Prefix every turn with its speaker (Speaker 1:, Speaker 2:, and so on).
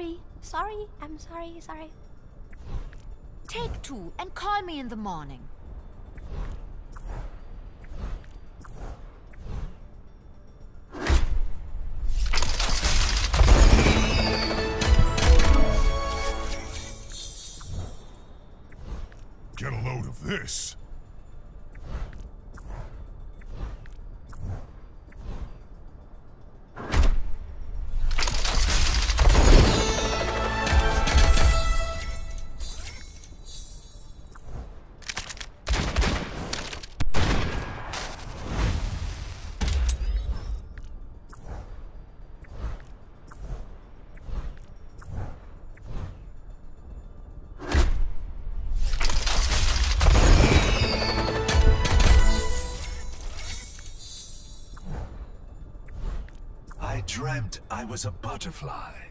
Speaker 1: sorry. Sorry. I'm sorry. Sorry.
Speaker 2: Take two and call me in the morning.
Speaker 3: Get a load of this.
Speaker 4: I dreamt I was a butterfly.